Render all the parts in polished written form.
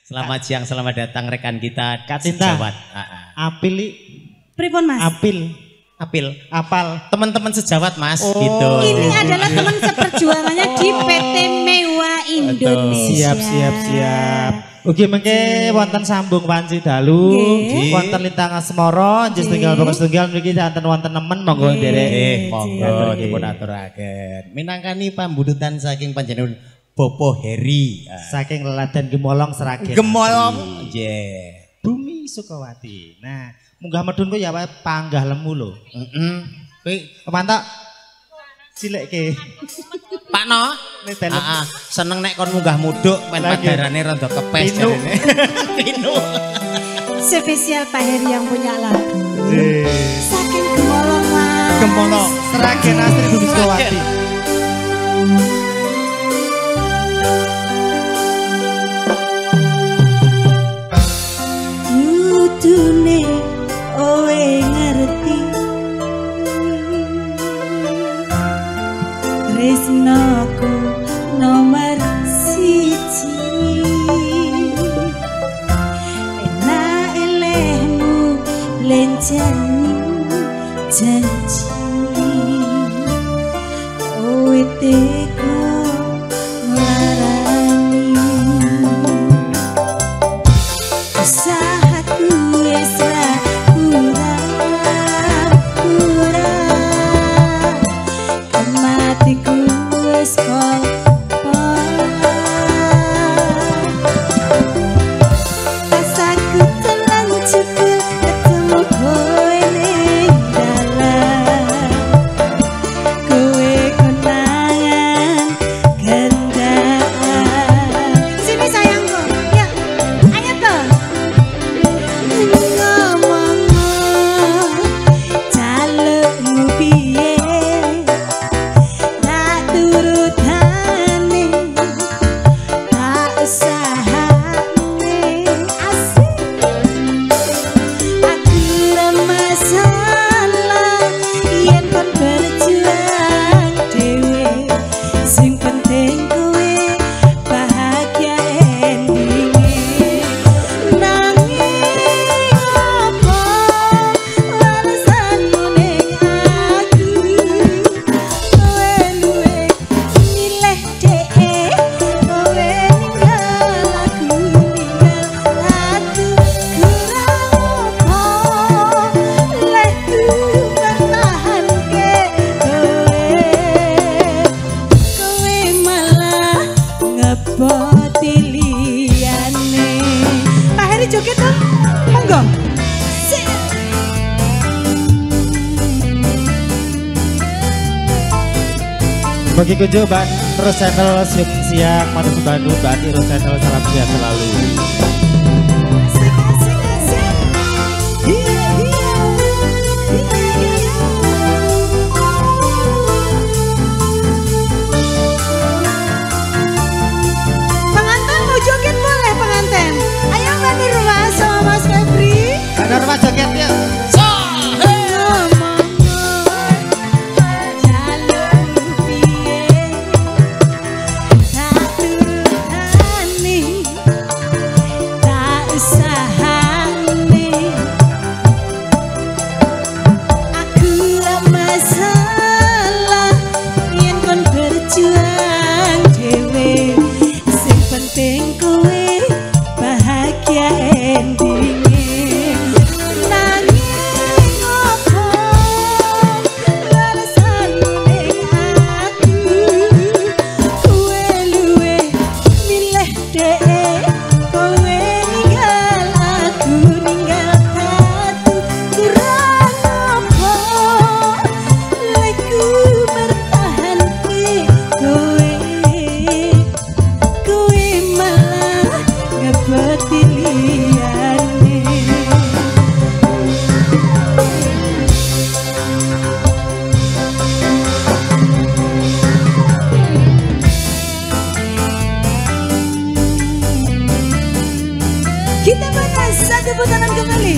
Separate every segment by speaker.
Speaker 1: Selamat siang, selamat datang rekan kita
Speaker 2: Katinta.
Speaker 1: sejawat.
Speaker 2: Apil.
Speaker 3: Pripun Mas?
Speaker 1: Apil.
Speaker 2: Apal.
Speaker 1: Teman-teman sejawat Mas,
Speaker 2: Oh,
Speaker 1: gitu.
Speaker 3: Ini adalah teman seperjuangannya di PT Mewah Indonesia.
Speaker 2: Siap. Ugi mengke wonten sambung wanci dalu,
Speaker 3: Nggih.
Speaker 2: wonten lintang asmara, njus tunggal pokok tunggal mriki wonten wonten nemen monggo nderek.
Speaker 1: Monggo dipun aturaken. Minangkani pambudutan saking panjenengan Bopo Heri.
Speaker 2: Saking leladan Gemolong Sragen.
Speaker 1: Gemolong. Nggih.
Speaker 2: Bumi Sukawati. Nah, munggah medunku ya wae panggah lemu lho.
Speaker 1: Kuwi
Speaker 2: Kemantok cilekke.
Speaker 1: Pak No, seneng nek kon munggah muduk men padarane rada kepes jarene. Pinu.
Speaker 3: Spesial Pak Heri yang punya lagu. Saking Gemolong Mas.
Speaker 2: Gemolong Sragen asli Bumi Sukawati.
Speaker 3: Kudune owe ngerti tresnaku nomor siji enak elehmu lencani janji owe teko nglarani usahaku wis ra kurang kematiku wis asaku telan cukup ketemu kowe ning dalan kowe konangan gendaan sini sayangku ya ayo toh ngomong jalukmu piye tak turutane tak usahane asik aku ra masalah yen kon berjuang dhewe sing penting kowe bahagia endinge nanging apa alasanmu ning aku kowe luwe milih dhek kowe ninggal aku kurang apa lekku bertahanke kowe malah ngeboti liyane Pak Heri joget dong monggo sik
Speaker 2: Bagi kunjung Mbak terus channel siang Manus Bandung Mbak terus channel salam sehat selalu.
Speaker 3: asik iya pengantin mau joget boleh pengantin ayo Mbak Nurma sama Mas Febri
Speaker 2: Ada rumah joget ya.
Speaker 3: Penting kowe bahagia endinge nanging apa alasanmu ning aku kowe luwe milih dhek kowe ninggal aku ninggal aku kurang apa lekku bertahanke kowe kowe malah ngeboti liyane kita bahas satu putaran kembali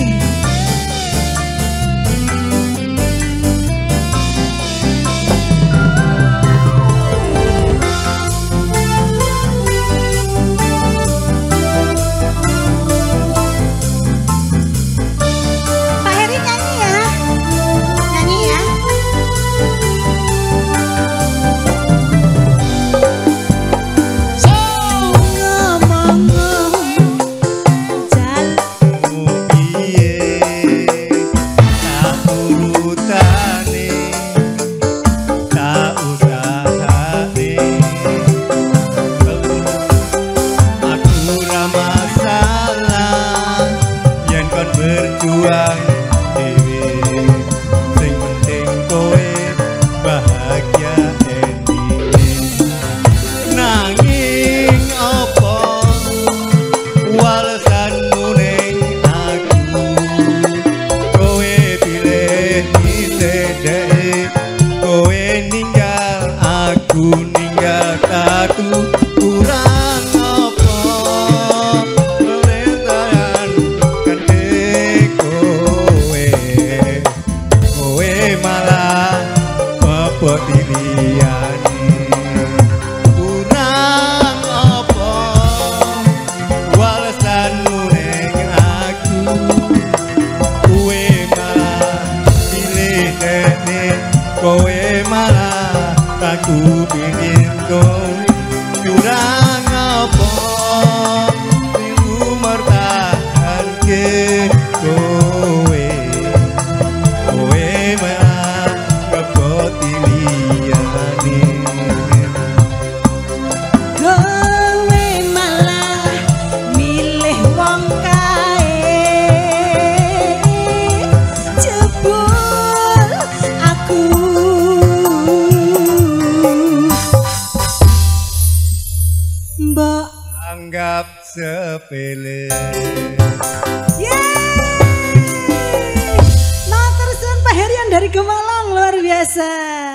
Speaker 3: Mbok
Speaker 4: anggap sepele.
Speaker 3: Matur suwun Pak Herian dari Gemalang, luar biasa.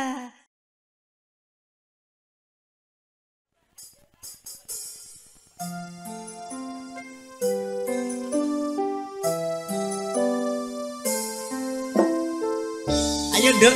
Speaker 1: Ayo Dek.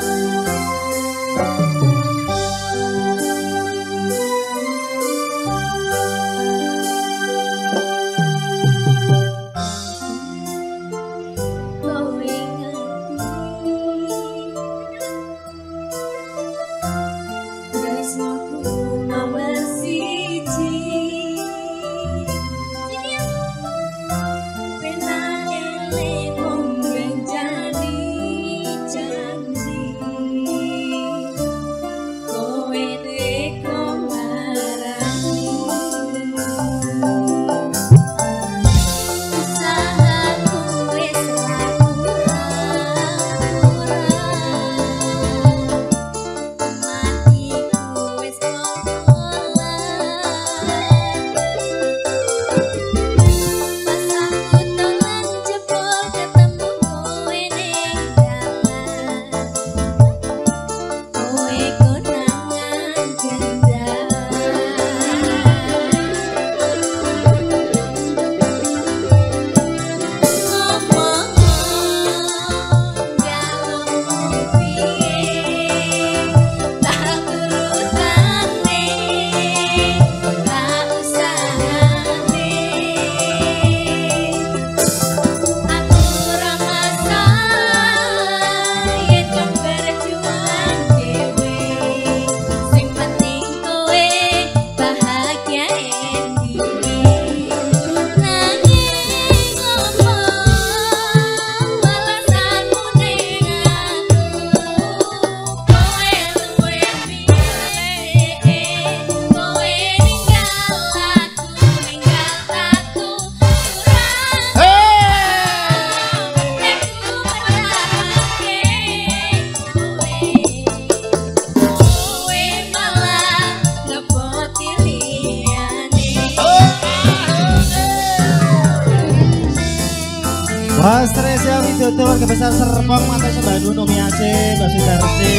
Speaker 2: Mas Reza Widodo warga besar Serpong Mata Sebanu Nomiase Mbak Sudarsi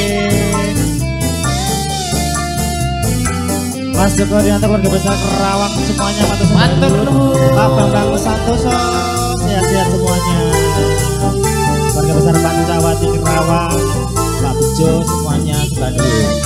Speaker 2: Mas Joko Rianto warga besar Kerawang semuanya Mata Sebanu Pak Bambang Santoso sehat-sehat semuanya warga besar Pancawati Kerawang Pak Bejo semuanya Sebanu.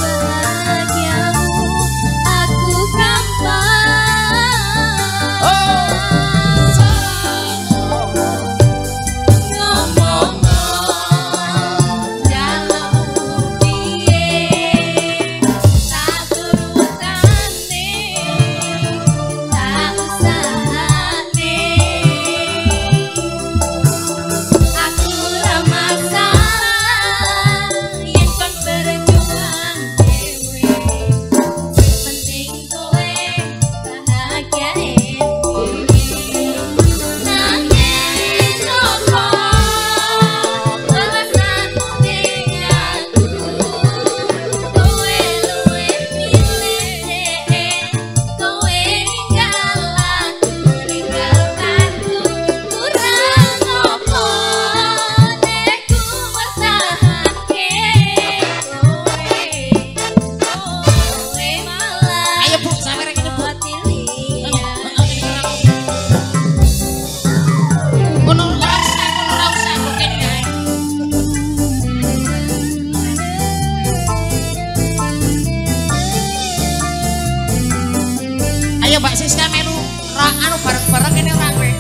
Speaker 1: Ayo Mbak Siska melu anu bareng-bareng ini ora kowe.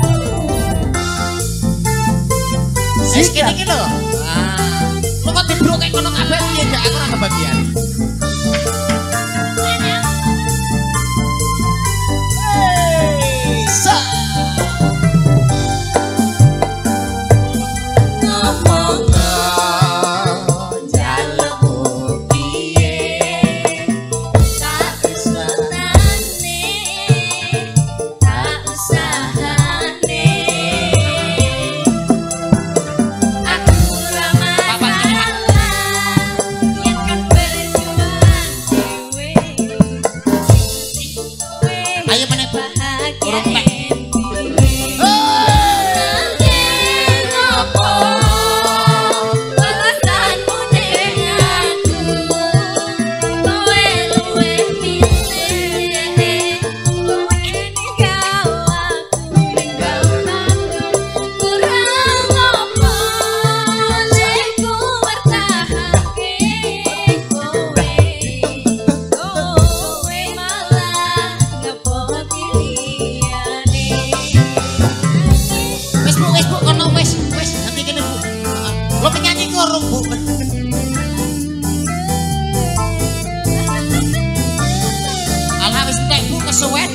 Speaker 1: Siska iki lho. Lu kok dibruk kayak ngono kabeh piye gak aku ora kebagian.
Speaker 5: Aku ramah salah, yang kan
Speaker 1: ayo meneh Bu. Urung tek. Wis Bu kono wis nanti kene Bu. Lo penyanyi korong Bu. Alah wis tek Bu kesuwen.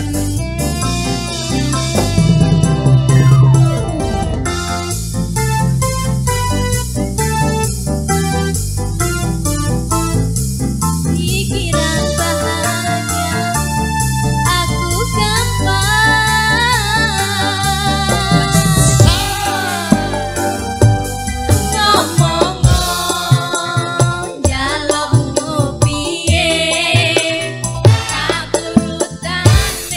Speaker 5: Pikiran bahagia aku gampang ngomong jalukmu piye aku rutan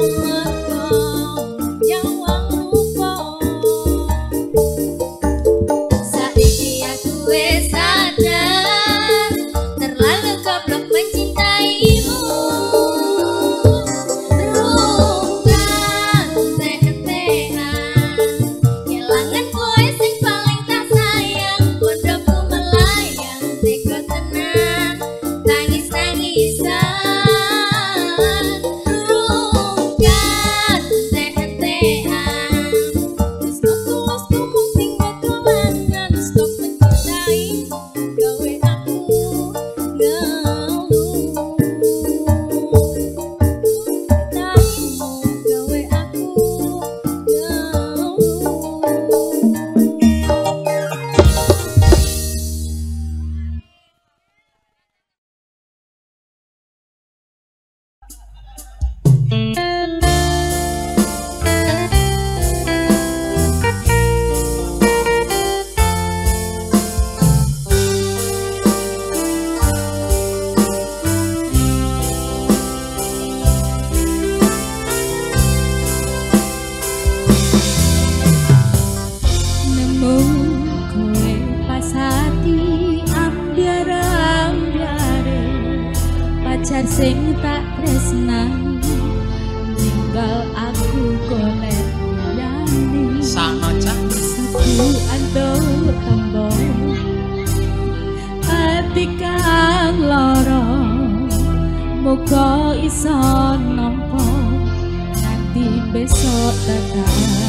Speaker 6: pacar sing tak tresnani tinggal aku golek liyane
Speaker 1: sama cak
Speaker 6: setu ando tambo ati kang lara muga iso nampa nanti besok datang.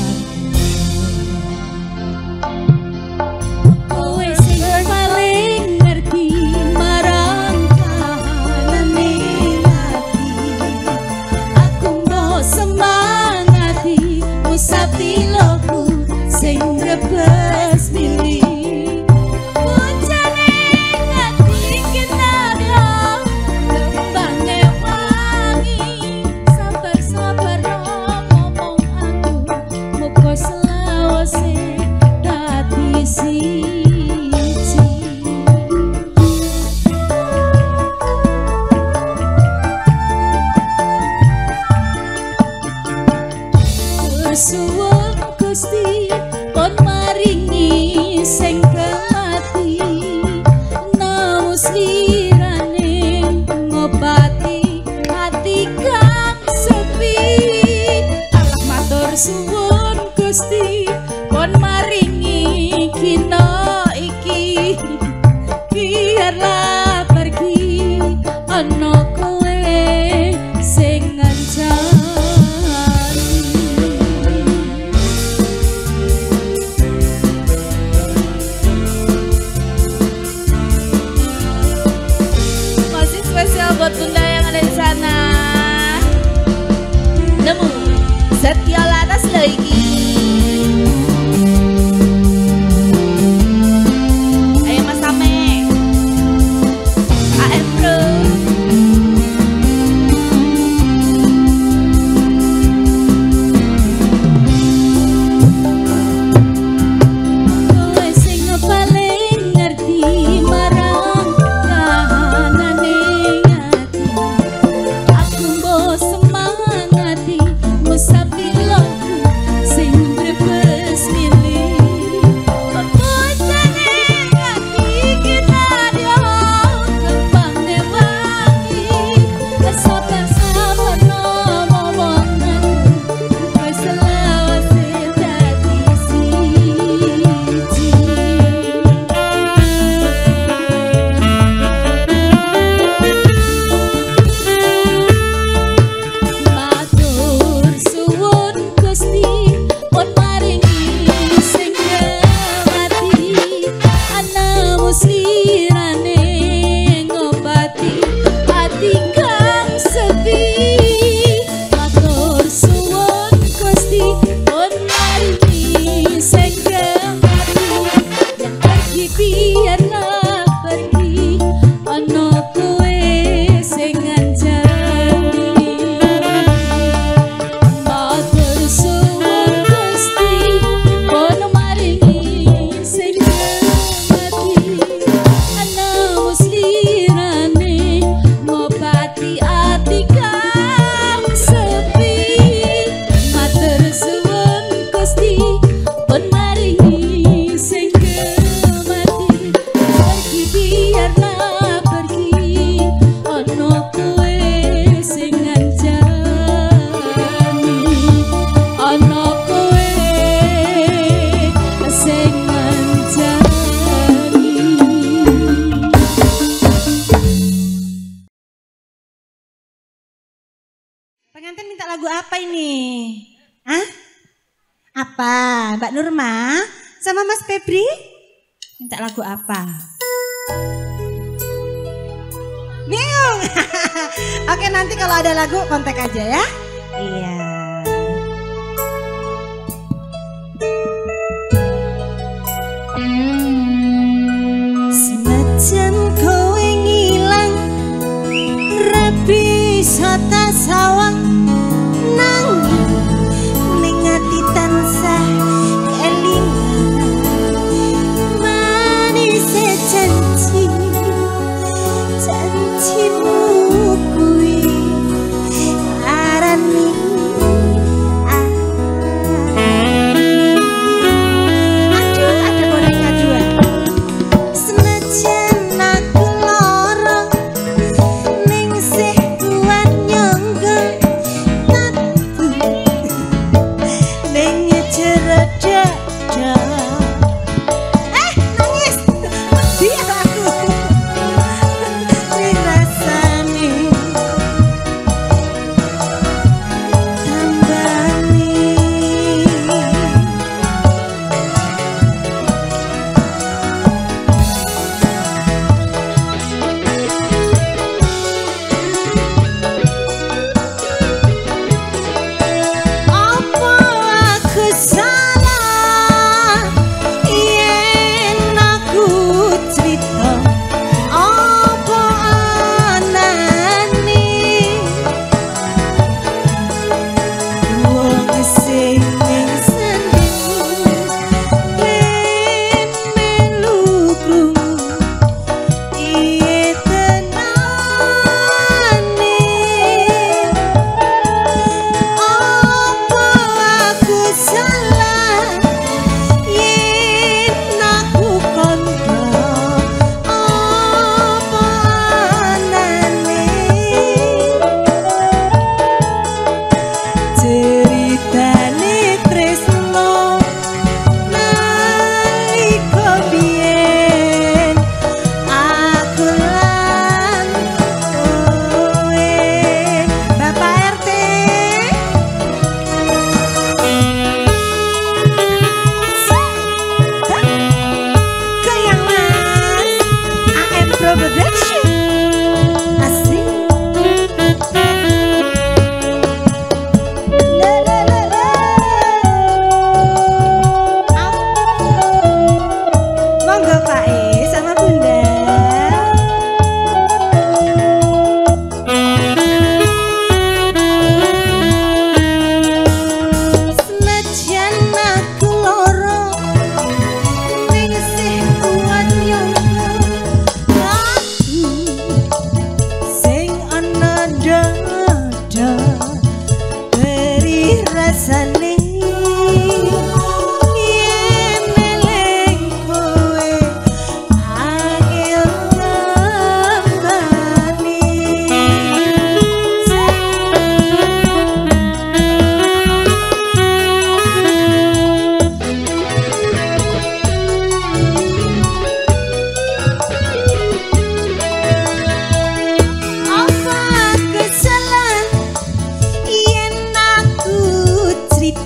Speaker 6: Suwun Gusti pon maringi sing kemati namus lirane ngobati hati kang sepi. Allah matur suwun Gusti pon maringi kina iki biarlah pergi ana kowe sing ngancani.
Speaker 3: apa ini? Hah? Apa? Mbak Nurma sama Mas Febri? Minta lagu apa? Bingung? Oke, nanti kalau ada lagu kontak aja ya. Iya. Senajan kowe ngilang rabi sota sawang nanging ning ati tansah kelingan manis janjimu kuwi arani aduh ada boneka dua. Senajan aku lara ning sih kuat nyangga tabu ning jero dada. Nangis dia aku dirasani tambani. Apa aku salah yen aku cerita apa anane wong sing ning sanding ben melu krungu iye tenane. Apa aku salah yen aku kandha apa anane ceritane tresno nalika biyen aku lan kowe. Bapak RT Goyang Mas AM Production asik. La la la la. Monggo Pak sama Bunda. Senajan aku lara ning sih kuat nyangga aku sing ana dada beri rasane yen eling kowe angel tambani. Apa kesalahan yen aku cerita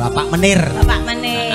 Speaker 1: Bapak Menir.
Speaker 3: Bapak Menir.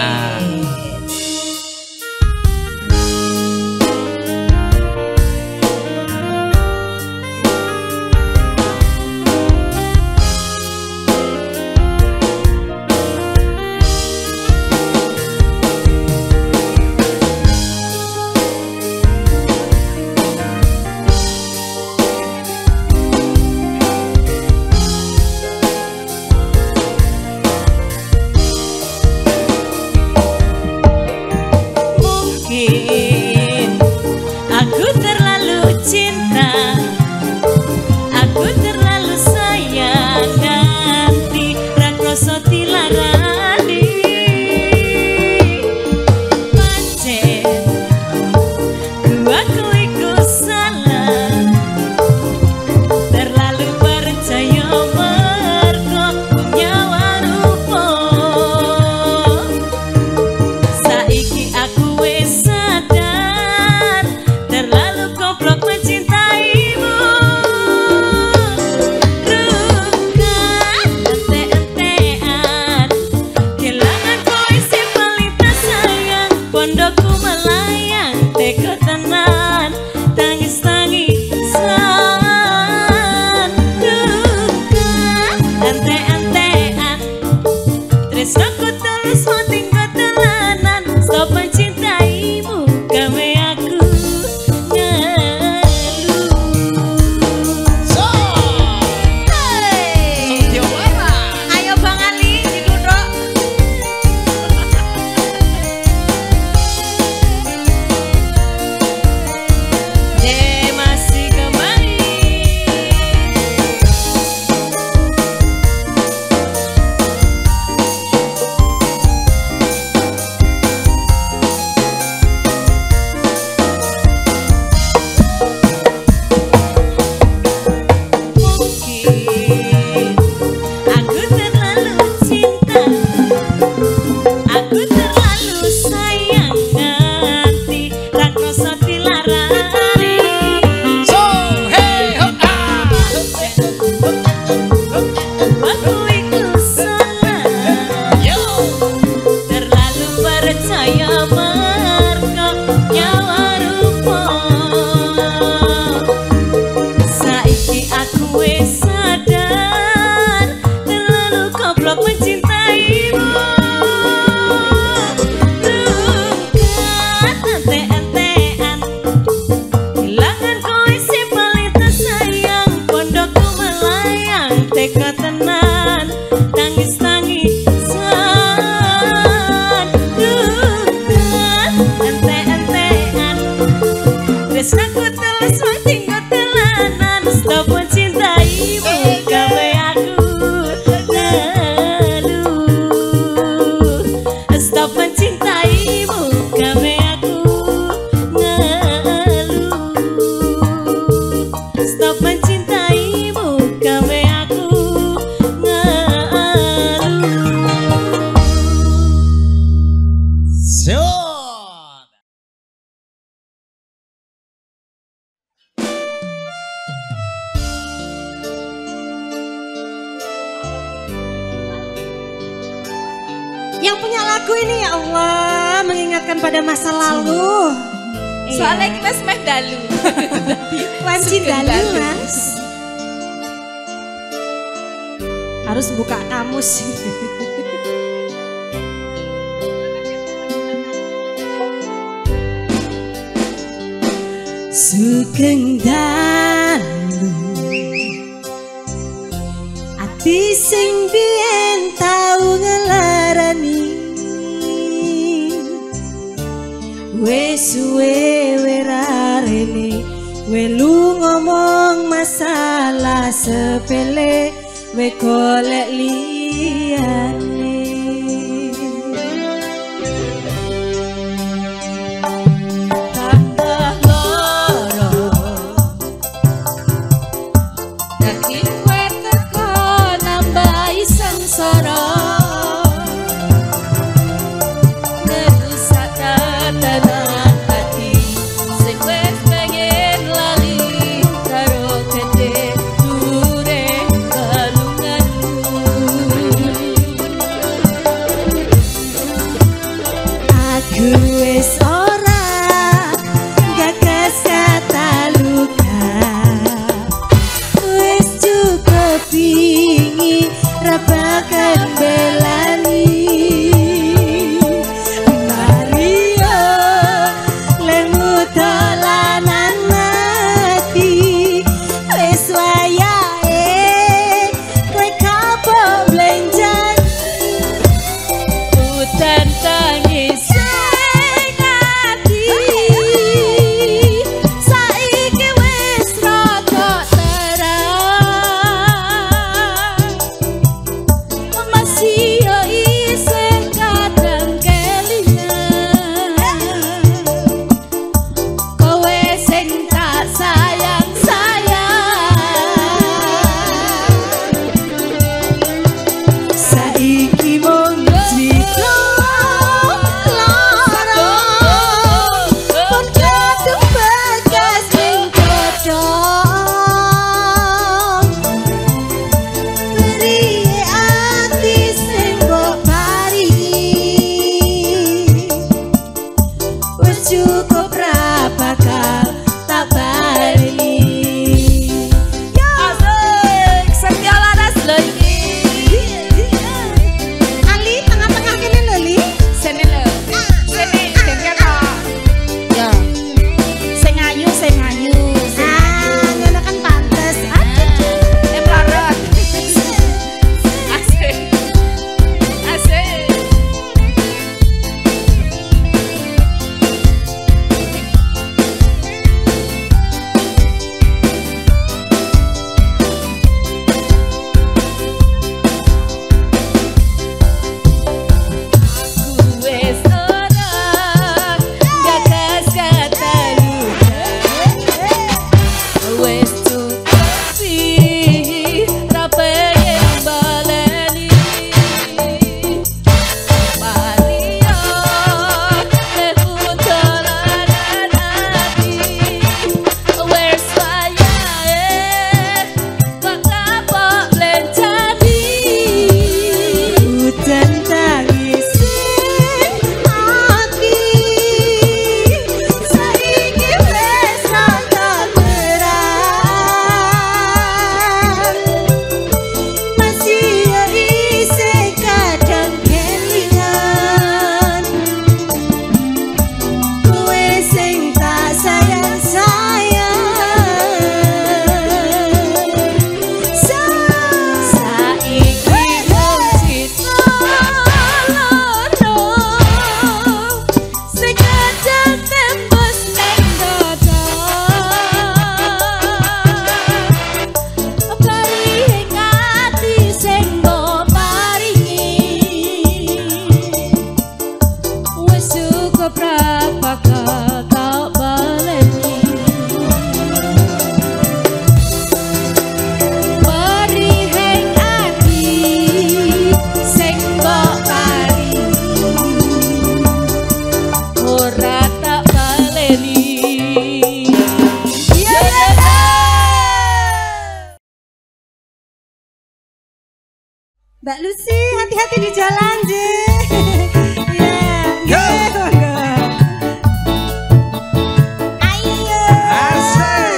Speaker 3: Yang punya lagu ini ya Allah mengingatkan pada masa lalu.
Speaker 6: Soalnya kita semeh dalu.
Speaker 3: Wanci dalu mas. Harus buka kamus. Sugeng dalu ati sing biyen tau ngelarani wes suwe werarene welu ngomong masalah sepele we golek liyane tambah loro dadi kowe teko nambahi sengsara ngerusak tatanan hati sing wis pengen lali karo gede dure kalunganmu Mbak Lucy, hati-hati di jalan, Je. Ya, monggo. Ayo.
Speaker 4: Asik.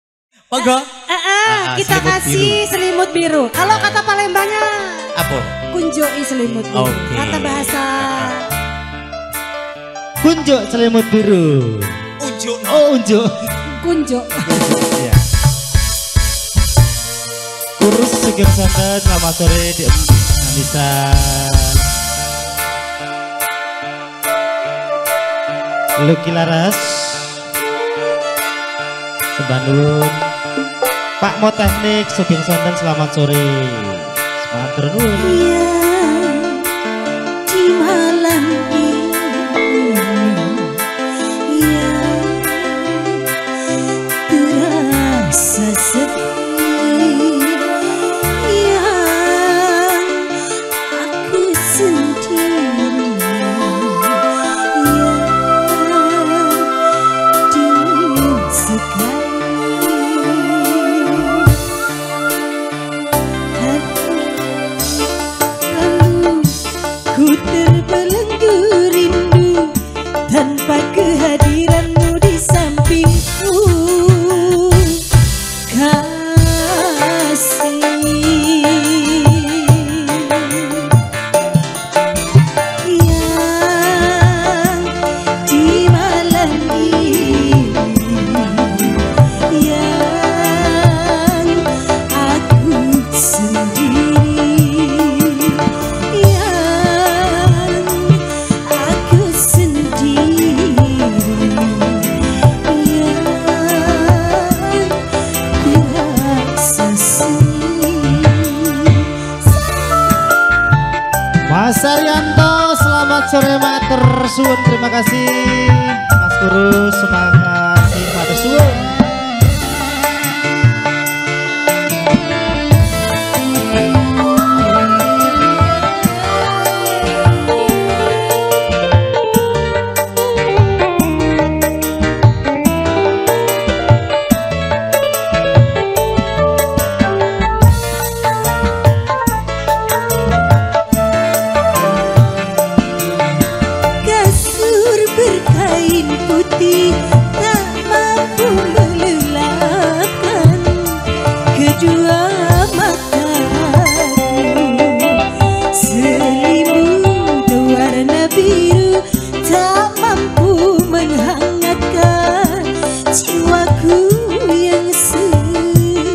Speaker 1: Monggo.
Speaker 3: Kita kasih selimut biru. Kalau kata Palembangnya
Speaker 1: apa?
Speaker 3: kunjuki selimut biru.
Speaker 1: Oke.
Speaker 3: Kata bahasa
Speaker 2: Kunjuk selimut biru.
Speaker 1: Unjuk.
Speaker 2: Oh, unjuk.
Speaker 3: kunjuk.
Speaker 2: Iya. Kurus Sugeng Santet, selamat sore di Anissa. Lucky Laras, Sebandung. Pak Mo Teknik Sugeng Santet, selamat sore. Semangat terus.
Speaker 3: Di malam ini terasa sepi, yang aku sendiri, yang dingin sekali. Lalu ku terbelenggu rindu tanpa kehadiranmu di sampingku.
Speaker 2: Mas Arianto, selamat sore matur suwun, terima kasih. Mas Kurus, semangat kasih matur suwun.
Speaker 3: Berkain putih tak mampu melelahkan kedua mataku. Selimut warna biru tak mampu menghangatkan jiwaku yang sepi.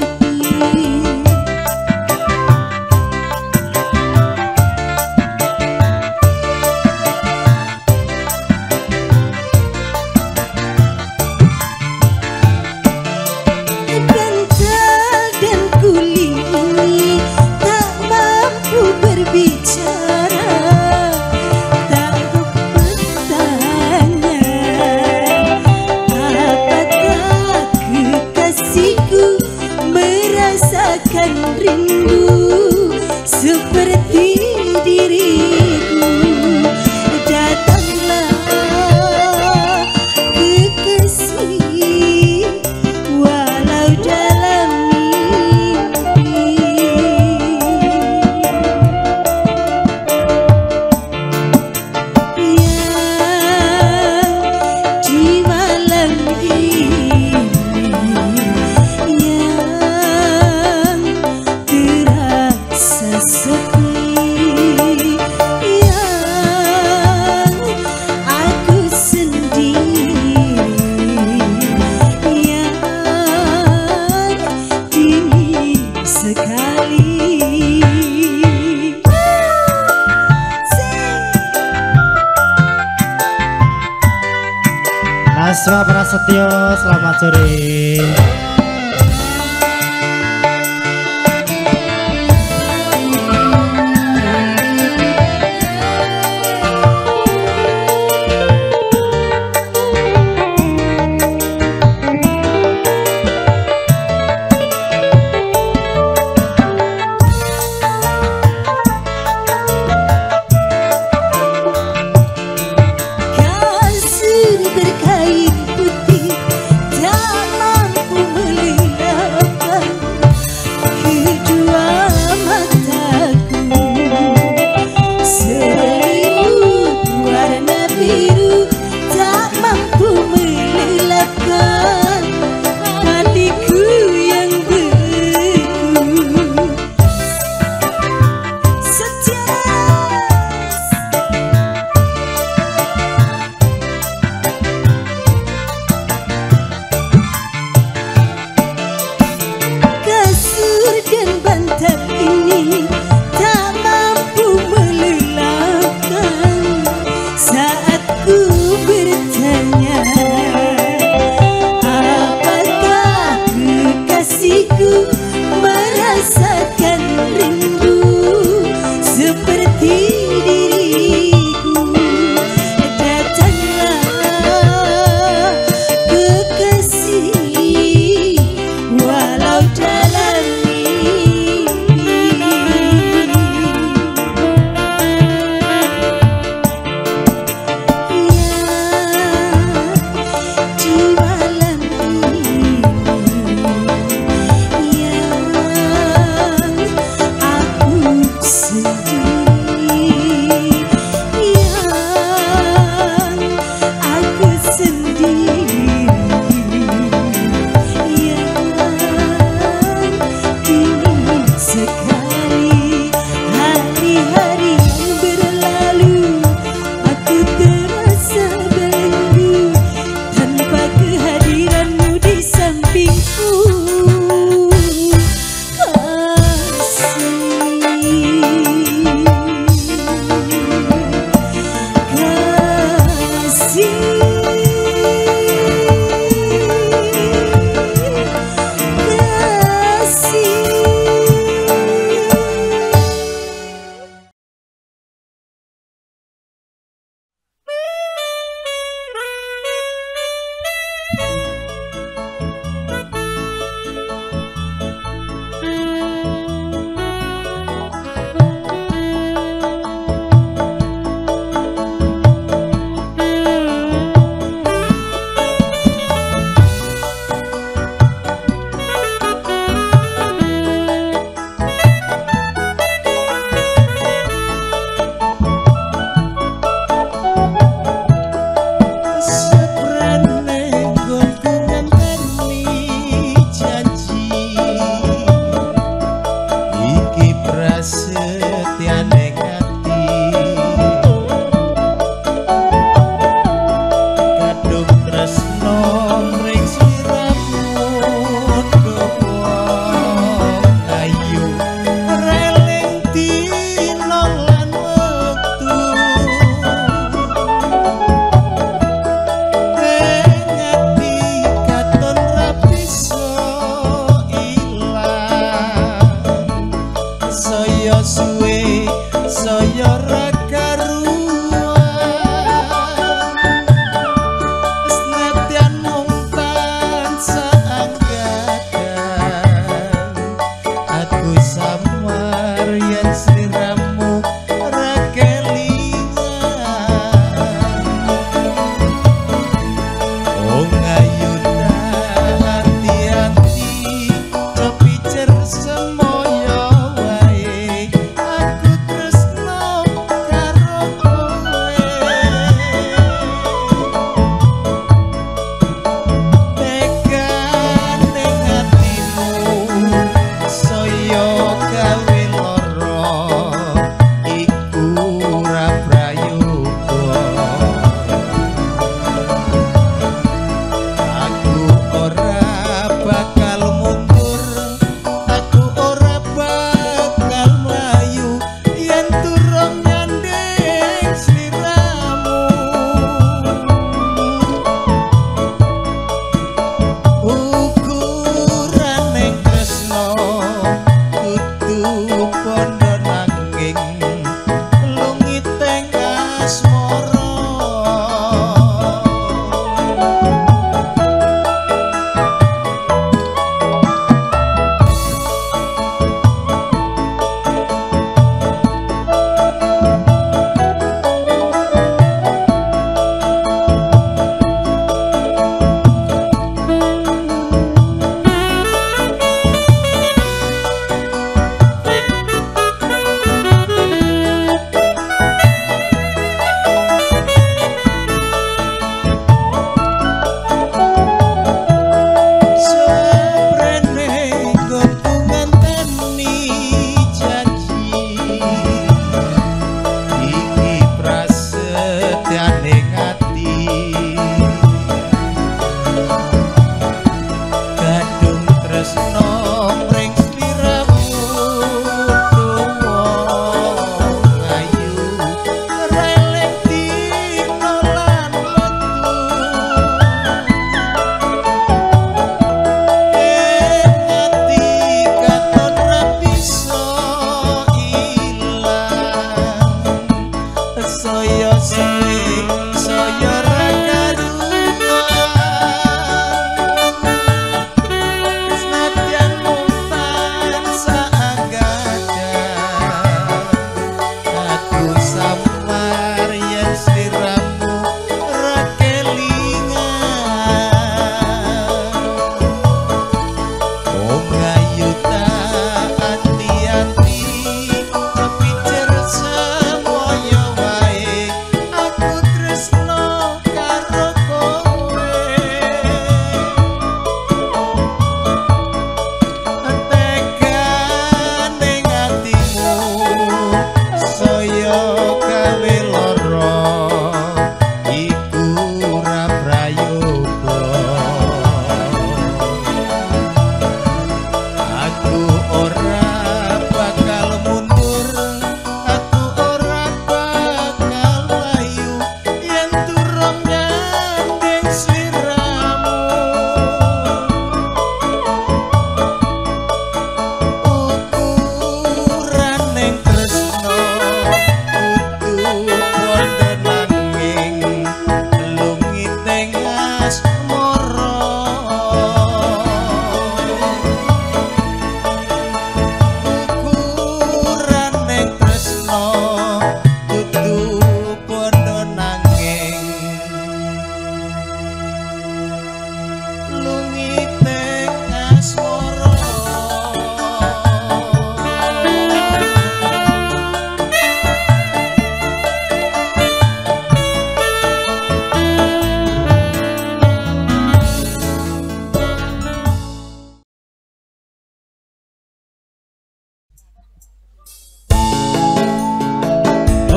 Speaker 3: Rindu seperti diriku, datanglah kekasih walau dalam mimpi. Yang di malam ini sepi, yang aku sendiri, yang dingin sekali.
Speaker 2: Naswa Prasetyo, selamat sore.
Speaker 3: Berkain putih tak mampu
Speaker 5: merasakan rindu seperti diriku. Datanglah kekasih walau dalam mimpi. Di malam ini, ya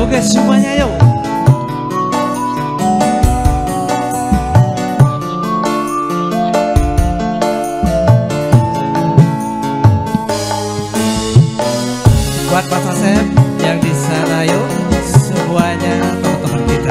Speaker 7: Oke semuanya yuk. Buat Pak Asep yang di sana yuk semuanya teman-teman kita.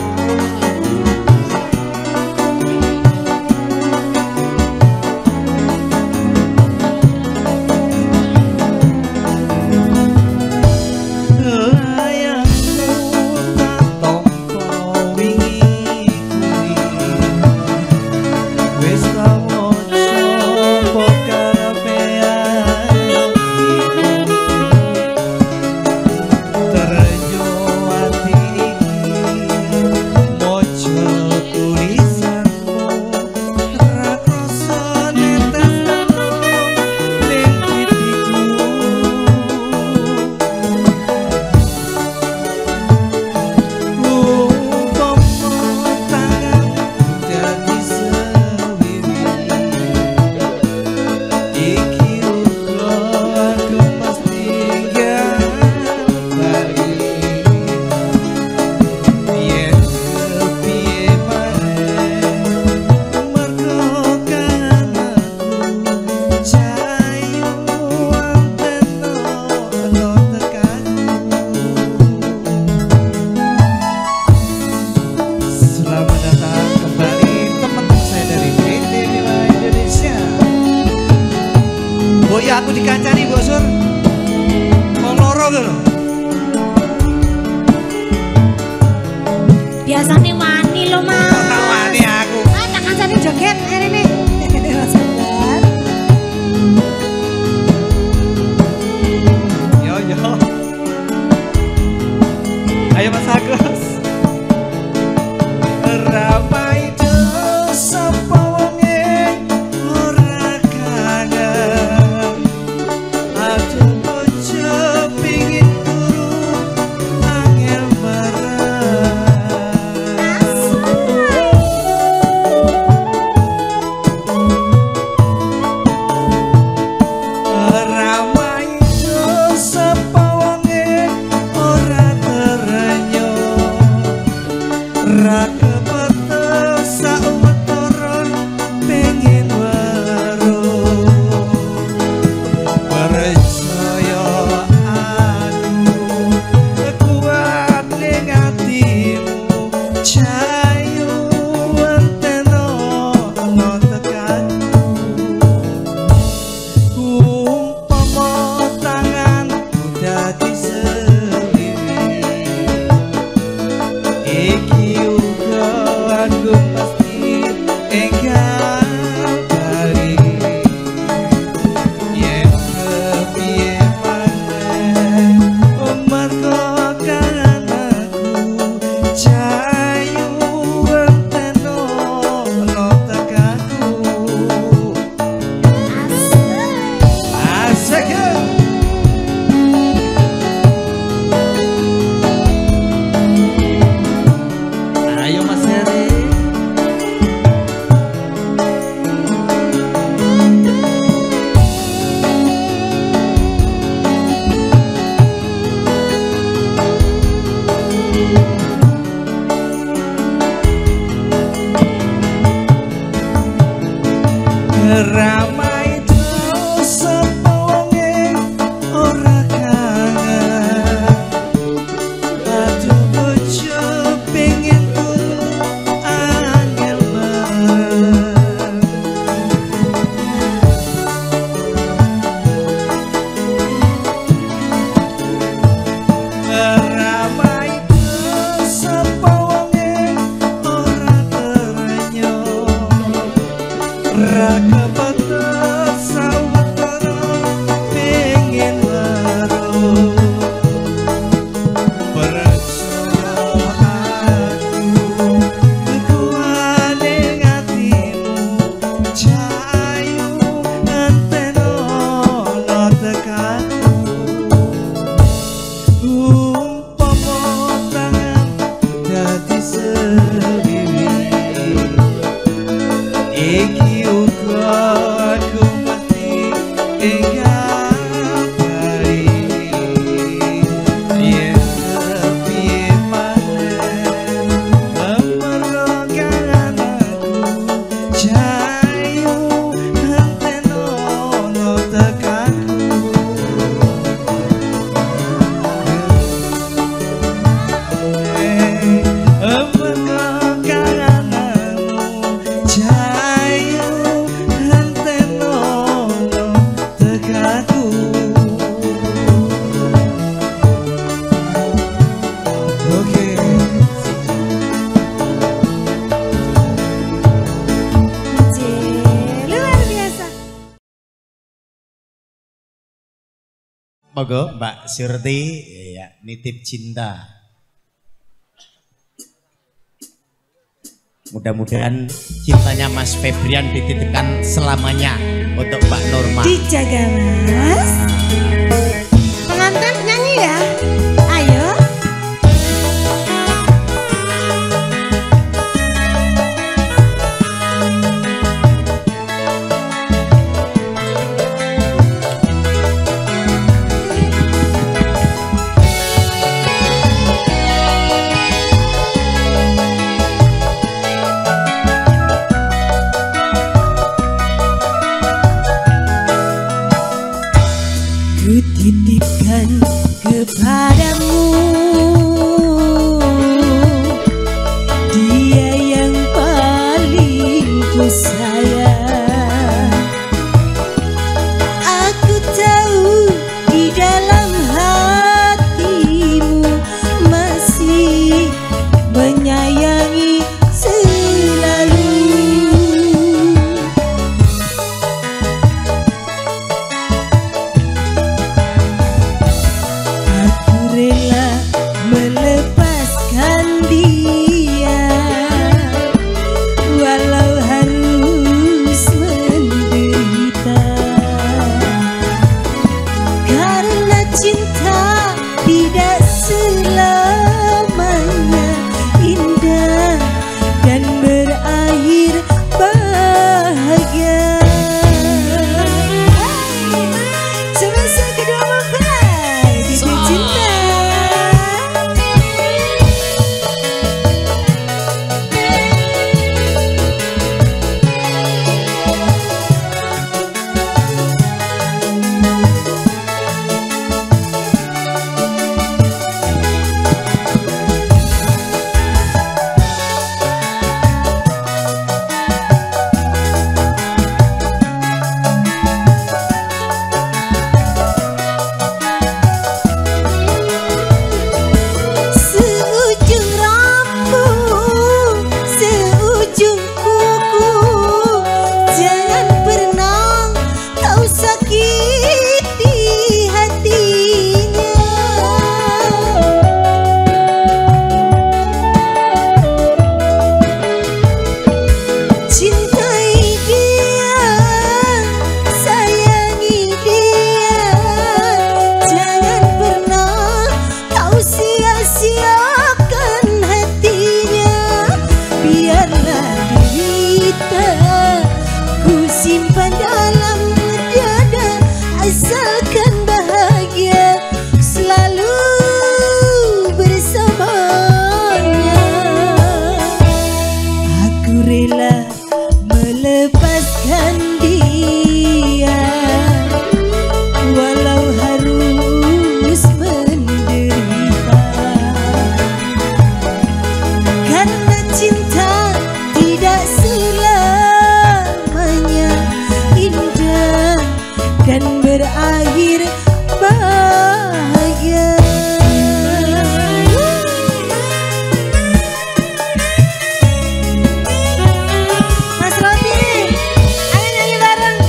Speaker 7: Aku dikancani bosur wong loro lho.
Speaker 3: Biasane wani lho, Mas.
Speaker 7: Wani aku.
Speaker 3: Ah, tak kancane joget rene. Sabar.
Speaker 7: Yo. Ayo Mas Agus. Ramai dosa wonge ora kangen. Aduh bojo pingin turu angel ramai dosa wonge ora terenyo. Ra kepethuk sawetara pengen weruh. Percaya aku kuat ning atimu, cahayu anteno ana tekanku. Umpama tanganku dadi seliwi, iki uga aku pasti enggal bali. Yen kepiye maneh mergo kangenku, cahayu anteno ana tekanku. Asik ya. Ayo Mas Heri. Ramai dosa wonge ora kangen. Aduh bojo pengen turu angel bareng. Ramai dosa wonge ora terenyo. Ra kepethuk sawetara pengen weruh. Percaya aku kuat ning atimu, cahayu anteno ana tekanku. Umpama tangan dadi seliwi, iki uga aku pasti enggal bali. Yen
Speaker 1: Monggo Mbak Surti ya, nitip cinta. Mudah-mudahan cintanya Mas Febrian dititipkan selamanya untuk Mbak Norma.
Speaker 3: Dijaga Mas. Pengantin nyanyi ya. Ayo.
Speaker 5: Kutitipkan kepadamu dia yang paling ku sayang. Aku tahu di dalam hatimu masih menyayangi selalu. Rela melepaskan dia walau harus menderita, karena cinta tidak selamanya indah dan berakhir bahagia. Semasa kedua mempelai titip cinta. Simpan dalam dada, asalkan bahagia selalu bersamanya. Aku rela melepaskan dia walau harus menderita, karena cinta tidak indah dan berakhir bahagia. Mas Rodi, ayo nyanyi bareng.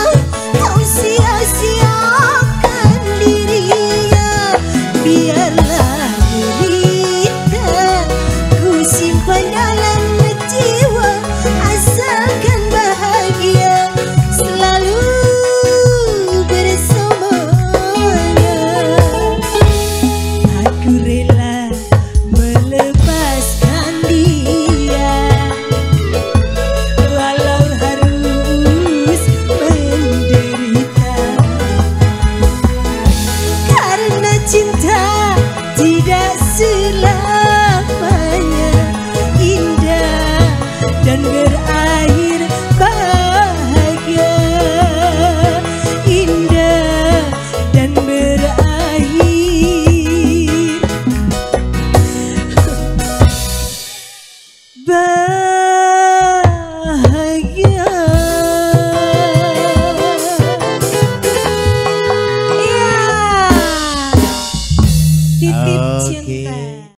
Speaker 5: Biarlah